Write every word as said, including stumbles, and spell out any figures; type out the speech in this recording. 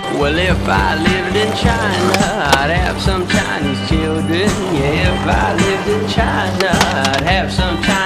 Well, if I lived in China, I'd have some Chinese children. Yeah, if I lived in China, I'd have some Chinese